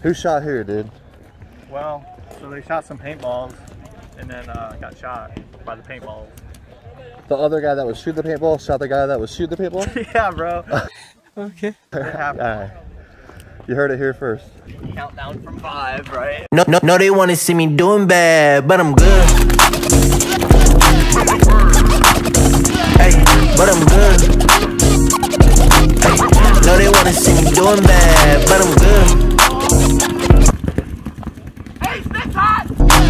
Who shot who, dude? Well, so they shot some paintballs and then got shot by the paintballs. The other guy that was shooting the paintball shot the guy that was shooting the paintball? Yeah, bro. Okay. It happened. Alright. You heard it here first. Countdown from 5, right? No, they wanna see me doing bad, but I'm good. Hey, but I'm good. Hey, no, they wanna see me doing bad, but I'm good. Hey, stick hot!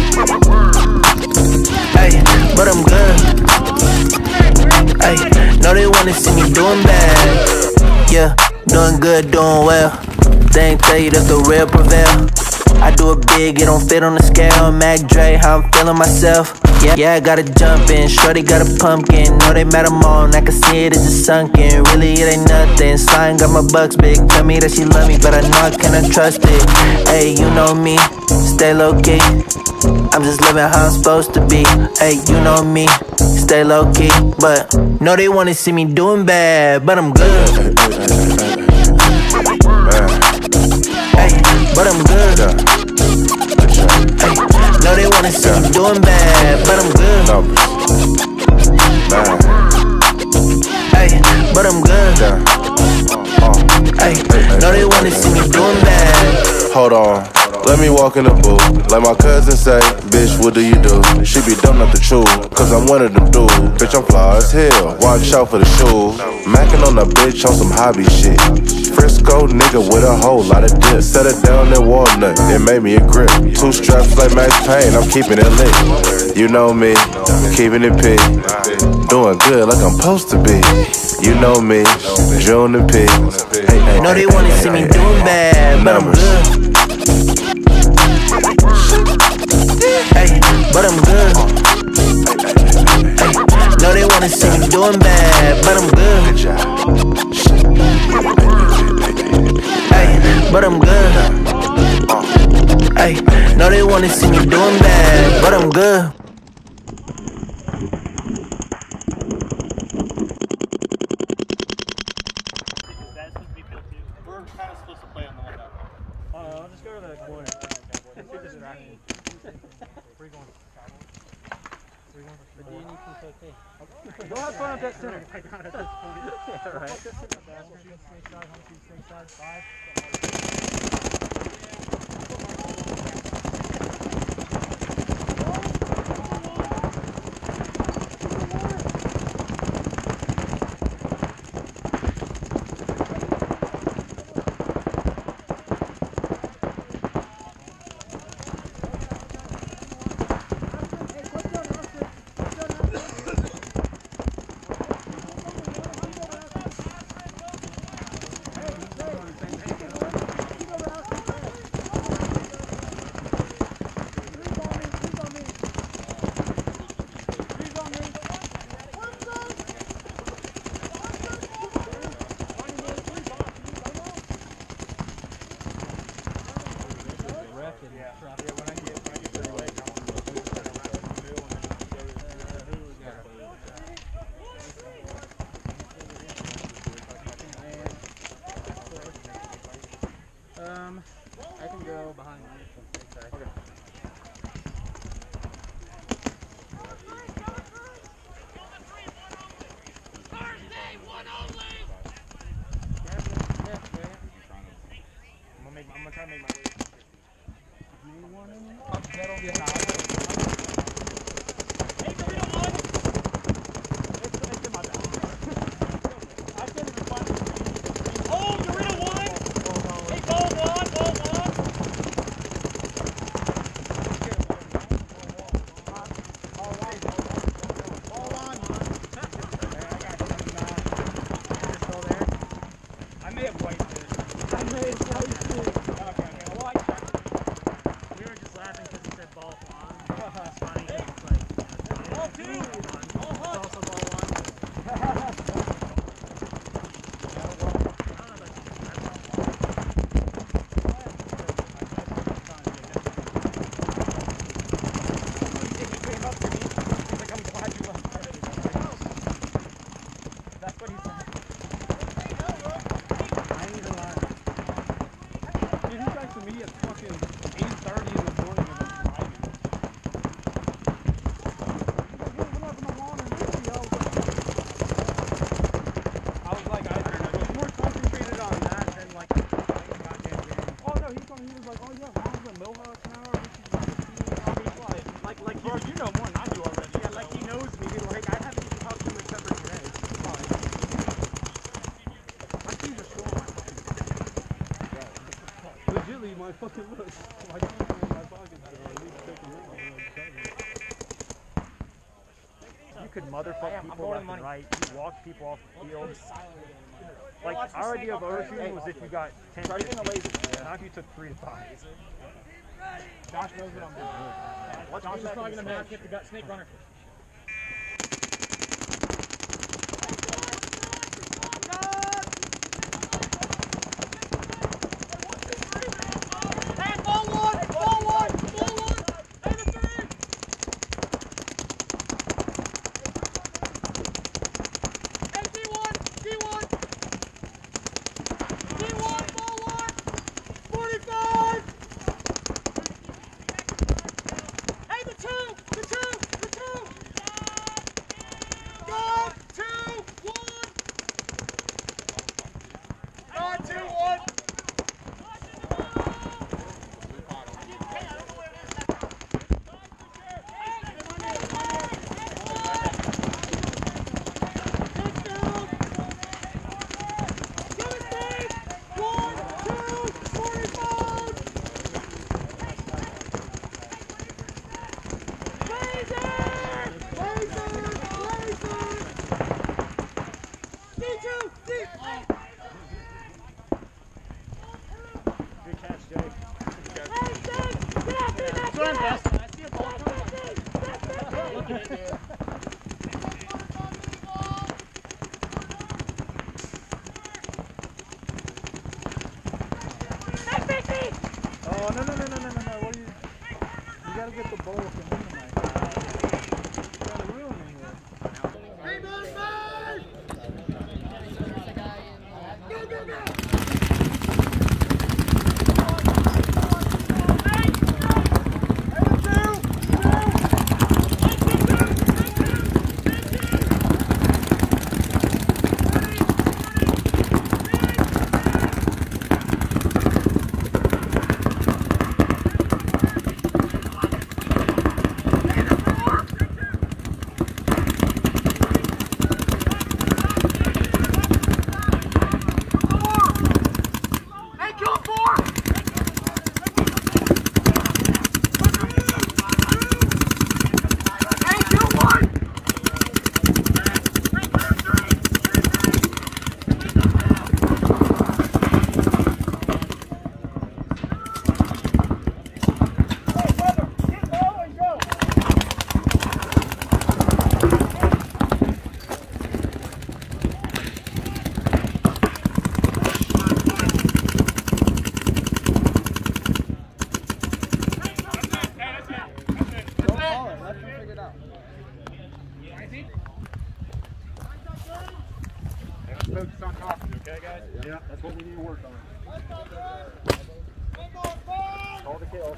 Hey, but I'm good. Hey, no, they wanna see me doing bad. Yeah, doing good, doing well. They ain't tell you that the real prevail. I do it big, it don't fit on the scale. Mac Dre, how I'm feeling myself. Yeah, I gotta jump in, shorty got a pumpkin. Know they mad I'm on, I can see it, it's just sunken. Really, it ain't nothing, slime got my bucks big. Tell me that she love me, but I know I cannot trust it. Hey, you know me, stay low-key. I'm just living how I'm supposed to be. Hey, you know me, stay low-key. But, know they wanna see me doing bad, but I'm good. Hey, but I'm good. Hey, no, they wanna see me doing bad, but I'm good. Hey, but I'm good. Hey, no, they wanna see me doing bad. Hold on, let me walk in the booth. Like my cousin say, bitch, what do you do? She be dumb not to chew, cause I'm one of them dudes. Bitch, I'm fly as hell, watch out for the shoes. Mackin' on a bitch on some hobby shit. Frisco nigga with a whole lot of dip. Set it down in walnut, it made me a grip. 2 straps like Max Payne, I'm keeping it lit. You know me, keeping it P. Doing good like I'm supposed to be. You know me, June and P. No, they wanna see me doing bad, but I'm good. Hey, but I'm good. Hey, no, they wanna see me doing bad, but I'm good. Hey, but I'm good. Hey, no, they wanna see me doing bad, but I'm good. We're kind of supposed to play on the one up. I'll just go to the corner. Let's get distracted. Where are you going? Where are you going? The D&E piece, okay. Go have fun up that center. I got it at this point. Yeah, right. Snake side, home shoot, snake side, 5. I can go behind you. Okay. I'm gonna try to make my way. We were just laughing because he said ball fly. literally my fucking look. My phone in my pocket. So I need to take a look. You could motherfuck people left and right. You walk people off the field. Like, our idea of overshooting was if you got 10 to 15. Not if you took 3 to 5. Josh knows what I'm doing. Josh is probably going to match if you got snake runner. Focus on coffee, okay, guys? Yeah, that's what we need to work on. All the kills.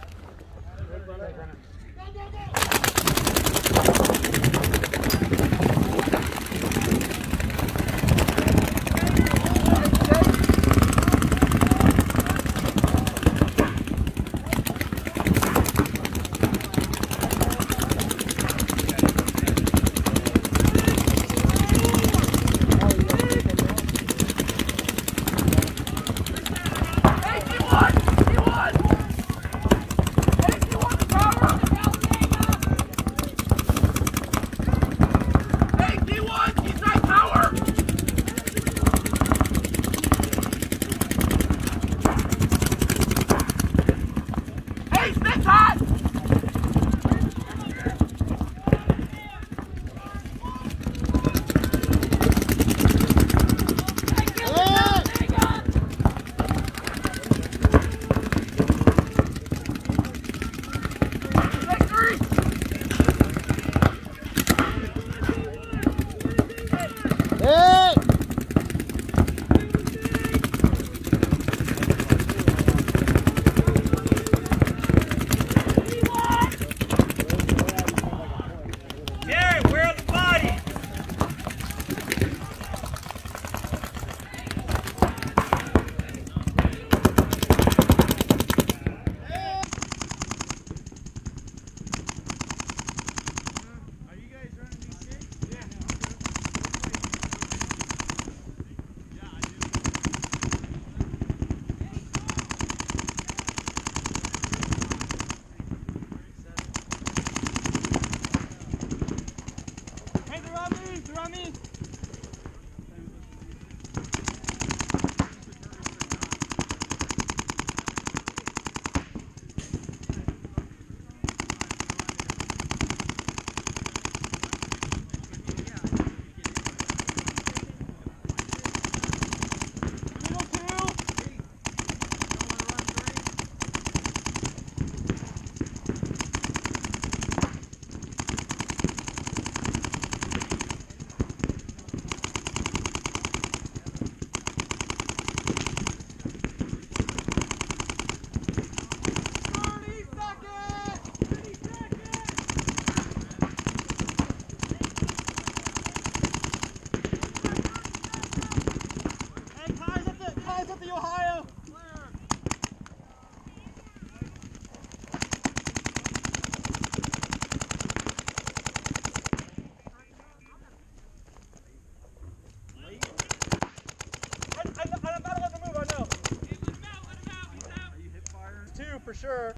for sure.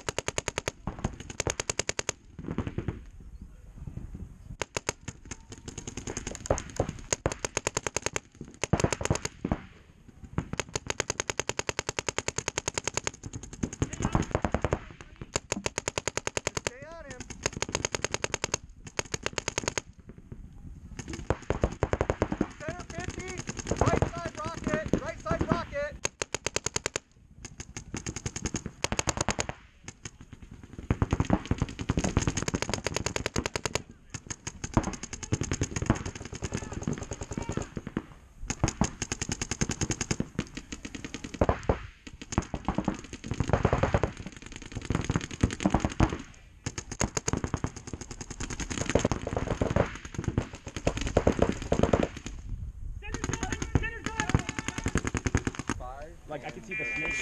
Like I can see the snake.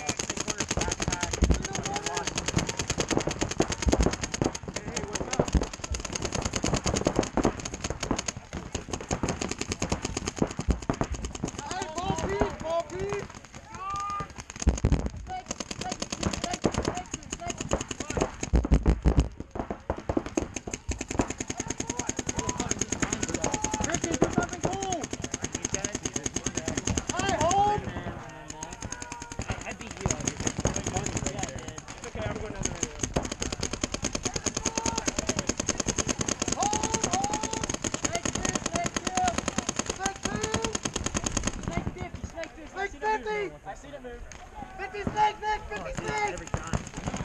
I seen it move. 50 snake, Nick! 50 snake! Every time.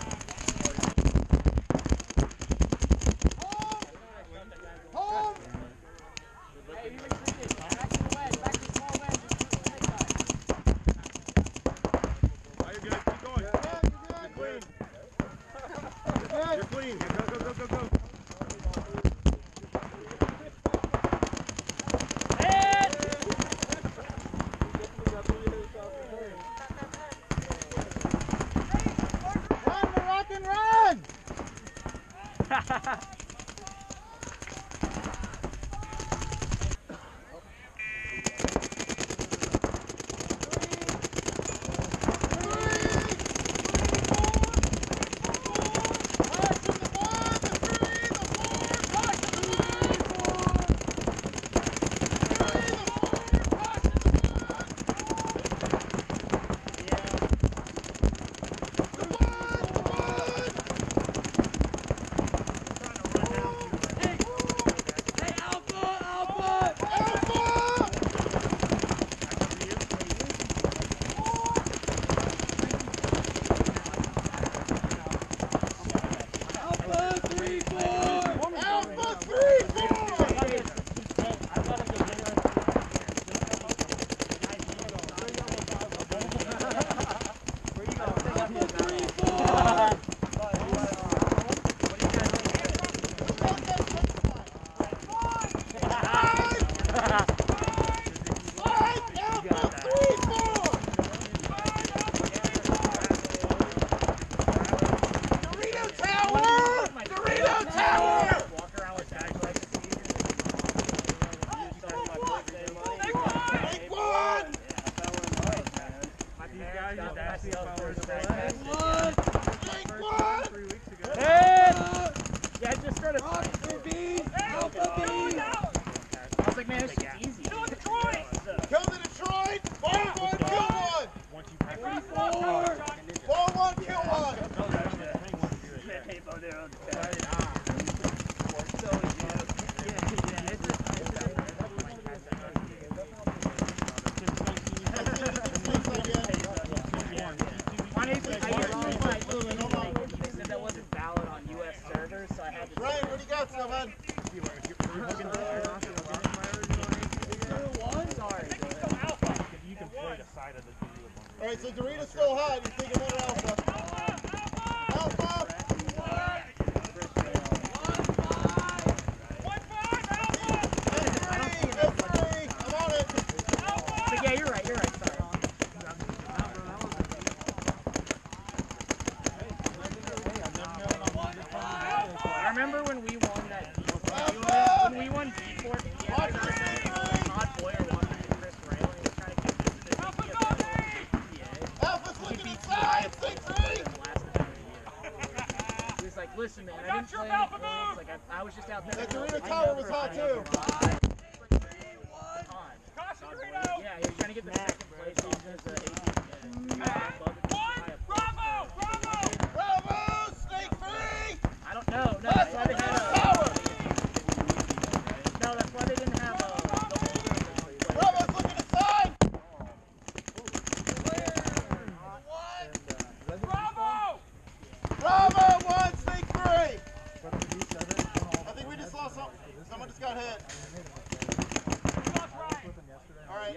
Home! Hey, you retreated. Back to the wedge. Back to the small wedge. Oh, you're good. Keep going. You're clean. You're clean. Go, go, go, go, go. Alright, so Dorito's still hot. You're thinking about Alpha. Alpha! S3! I'm on it! But yeah, you're right, sorry. I remember when we won that when we won D4, Todd Boyer won that Chris Rail, and he was trying to get this to the PA. Alpha's looking inside! 6-3! Like, listen, man, I didn't play any points. Like, I was just out there. That Dorito tower was hot too. Yeah, he was trying to get the second place off his 18th. Bravo! Snake free! I don't know. No, that's why they had a... No, that's why they didn't have a... Bravo's looking aside! Bravo! One, snake free! I think we just lost something. Someone just got hit. All right.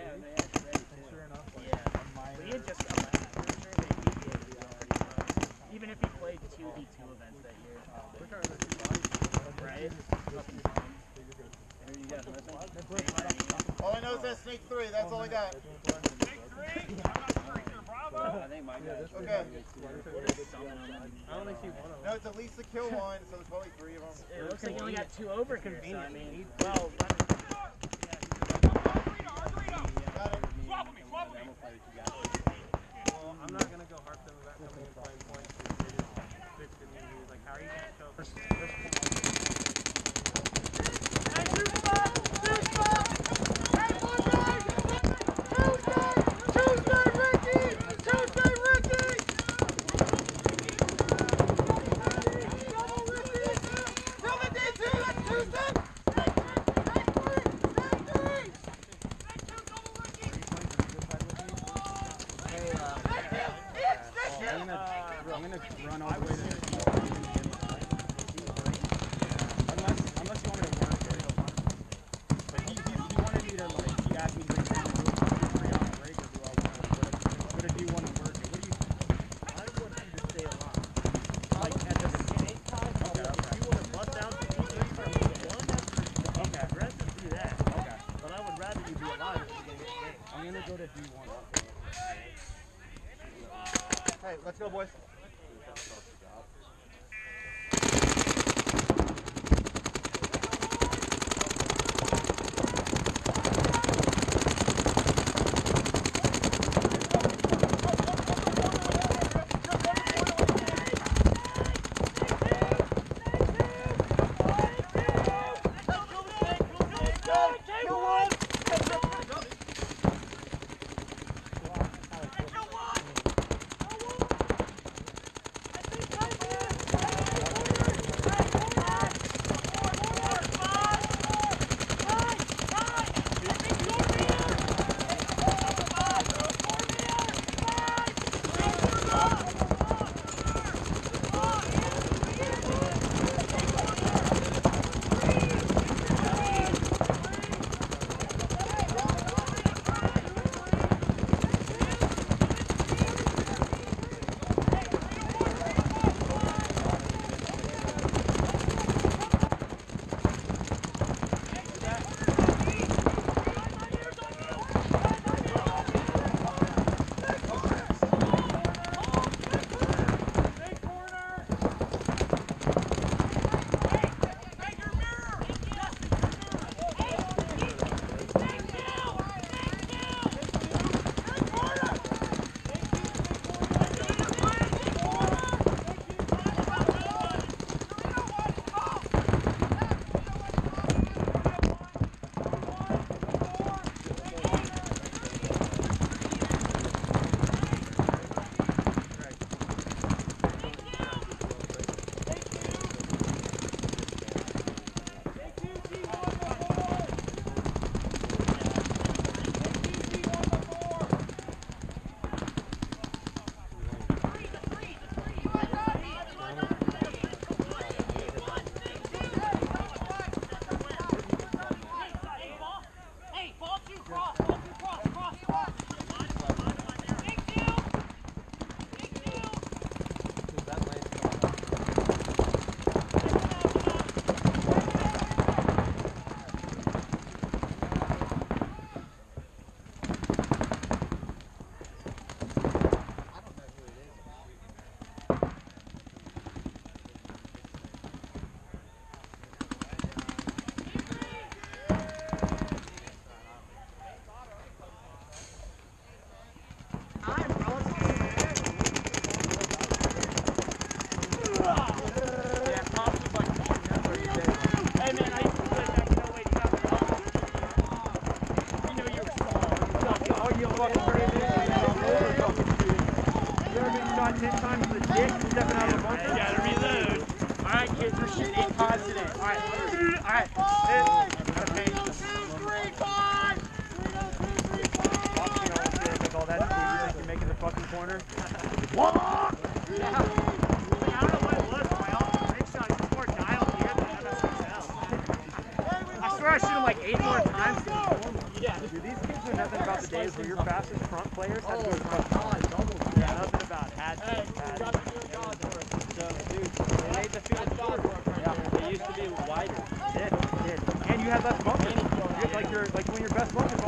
But he had just come back. I'm sure they even if he played 2v2 events that year. Right? All I know is that snake 3. That's all I got. Snake 3. I'm not sure either. Bravo. I think my guy. Okay. I only see one of them. No, it's at least a kill one, so there's probably 3 of them. It looks like you only got 2 over here. So, I mean, well, Swap with me. Swap with me. Well, I'm not gonna go harp them about coming and playing points because they just fixed it immediately. Like, how are you gonna show first I'm gonna run all the way to the unless you want me to work it. But he wanted me to, like, he asked me to do a 3-hour break or do I want to, but if you want to work it, what do you think? I want him to stay alive. Like at the beginning time, okay. If you want to bust out the D3 from D1, okay. The rest is do that. Okay. But I would rather you be alive if you get hit. I'm gonna go to D1. Hey, let's go, boys. shot 10 times to the dick, stepping out of the bunker. You gotta reload. Alright, kids, we're shooting 8 pods today. Alright. Alright. Take all that speed you think you're making the fucking corner. I don't know what it was, but my ultimate trick shot is more dialed here than MSXL. I swear I shoot him like 8 more times. Yeah. Dude, these kids know nothing about the days where your fastest front players had to go to front. Yeah, nothing about it. Had to. So, dude, they made the field shorter. Yeah. They used to be wider. Did. And you had less motion. Like when your best motion